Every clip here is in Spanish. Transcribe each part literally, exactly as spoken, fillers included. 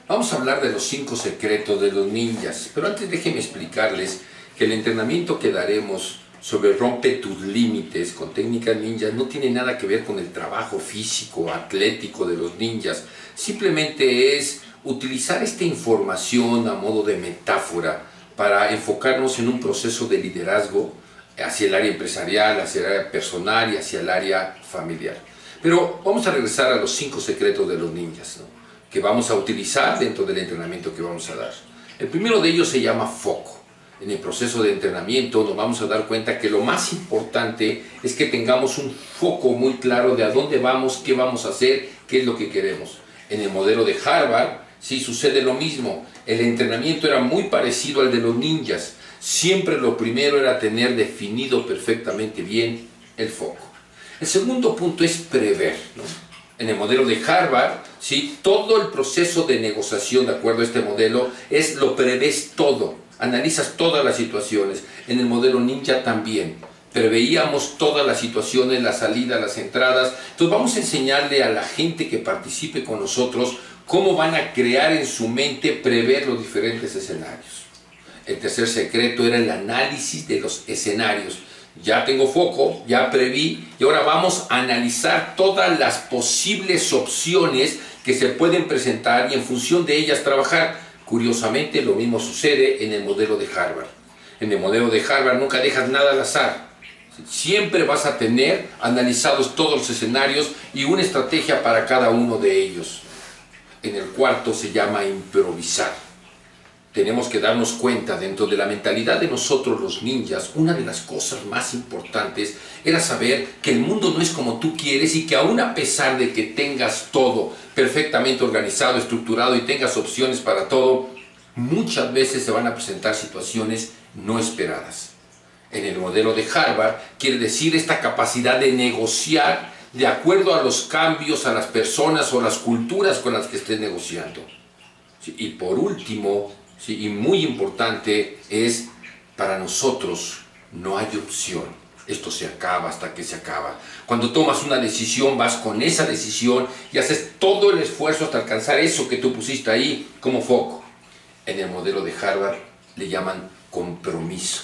Vamos a hablar de los cinco secretos de los ninjas, pero antes déjenme explicarles que el entrenamiento que daremos sobre rompe tus límites con técnicas ninjas no tiene nada que ver con el trabajo físico, atlético de los ninjas. Simplemente es utilizar esta información a modo de metáfora para enfocarnos en un proceso de liderazgo hacia el área empresarial, hacia el área personal y hacia el área familiar. Pero vamos a regresar a los cinco secretos de los ninjas, ¿no?, que vamos a utilizar dentro del entrenamiento que vamos a dar. El primero de ellos se llama foco. En el proceso de entrenamiento nos vamos a dar cuenta que lo más importante es que tengamos un foco muy claro de a dónde vamos, qué vamos a hacer, qué es lo que queremos. En el modelo de Harvard sí sucede lo mismo. El entrenamiento era muy parecido al de los ninjas. Siempre lo primero era tener definido perfectamente bien el foco. El segundo punto es prever, ¿no? En el modelo de Harvard, ¿sí?, todo el proceso de negociación, de acuerdo a este modelo, es lo prevés todo, analizas todas las situaciones. En el modelo ninja también, preveíamos todas las situaciones, las salidas, las entradas. Entonces vamos a enseñarle a la gente que participe con nosotros cómo van a crear en su mente, prever los diferentes escenarios. El tercer secreto era el análisis de los escenarios. Ya tengo foco, ya preví, y ahora vamos a analizar todas las posibles opciones que se pueden presentar y en función de ellas trabajar. Curiosamente, lo mismo sucede en el modelo de Harvard. En el modelo de Harvard nunca dejas nada al azar. Siempre vas a tener analizados todos los escenarios y una estrategia para cada uno de ellos. En el cuarto se llama improvisar. Tenemos que darnos cuenta, dentro de la mentalidad de nosotros los ninjas, una de las cosas más importantes era saber que el mundo no es como tú quieres y que aún a pesar de que tengas todo perfectamente organizado, estructurado y tengas opciones para todo, muchas veces se van a presentar situaciones no esperadas. En el modelo de Harvard quiere decir esta capacidad de negociar de acuerdo a los cambios, a las personas o las culturas con las que estés negociando. Y por último, sí, y muy importante, es para nosotros no hay opción. Esto se acaba hasta que se acaba. Cuando tomas una decisión, vas con esa decisión y haces todo el esfuerzo hasta alcanzar eso que tú pusiste ahí como foco. En el modelo de Harvard le llaman compromiso.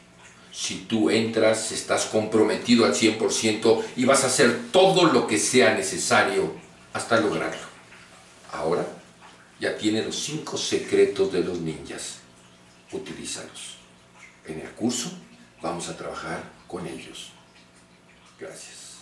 Si tú entras, estás comprometido al cien por ciento y vas a hacer todo lo que sea necesario hasta lograrlo. Ahora ya tiene los cinco secretos de los ninjas. Utilízalos. En el curso vamos a trabajar con ellos. Gracias.